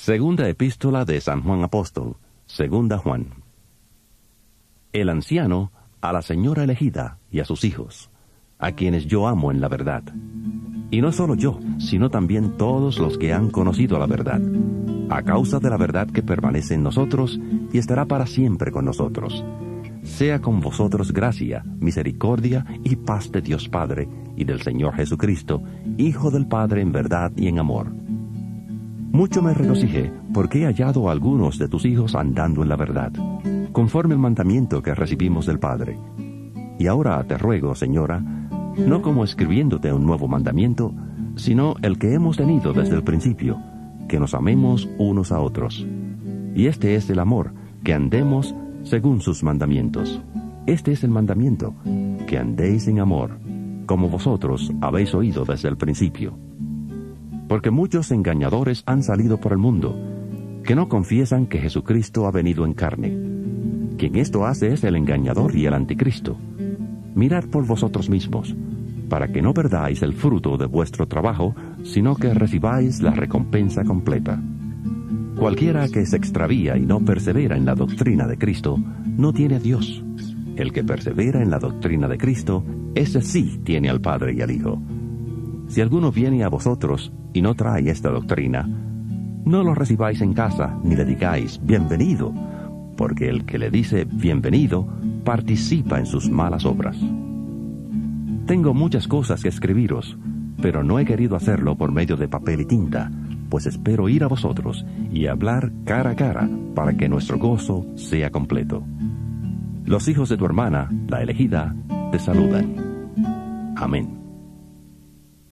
Segunda epístola de San Juan Apóstol, segunda Juan. El anciano a la señora elegida y a sus hijos, a quienes yo amo en la verdad. Y no solo yo, sino también todos los que han conocido la verdad, a causa de la verdad que permanece en nosotros y estará para siempre con nosotros. Sea con vosotros gracia, misericordia y paz de Dios Padre y del Señor Jesucristo, Hijo del Padre en verdad y en amor. Mucho me regocijé porque he hallado a algunos de tus hijos andando en la verdad, conforme al mandamiento que recibimos del Padre. Y ahora te ruego, Señora, no como escribiéndote un nuevo mandamiento, sino el que hemos tenido desde el principio, que nos amemos unos a otros. Y este es el amor, que andemos según sus mandamientos. Este es el mandamiento, que andéis en amor, como vosotros habéis oído desde el principio. Porque muchos engañadores han salido por el mundo, que no confiesan que Jesucristo ha venido en carne. Quien esto hace es el engañador y el anticristo. Mirad por vosotros mismos, para que no perdáis el fruto de vuestro trabajo, sino que recibáis la recompensa completa. Cualquiera que se extravía y no persevera en la doctrina de Cristo, no tiene a Dios. El que persevera en la doctrina de Cristo, ese sí tiene al Padre y al Hijo. Si alguno viene a vosotros y no trae esta doctrina, no lo recibáis en casa, ni le digáis bienvenido, porque el que le dice bienvenido participa en sus malas obras. Tengo muchas cosas que escribiros, pero no he querido hacerlo por medio de papel y tinta, pues espero ir a vosotros y hablar cara a cara para que nuestro gozo sea completo. Los hijos de tu hermana, la elegida, te saludan. Amén.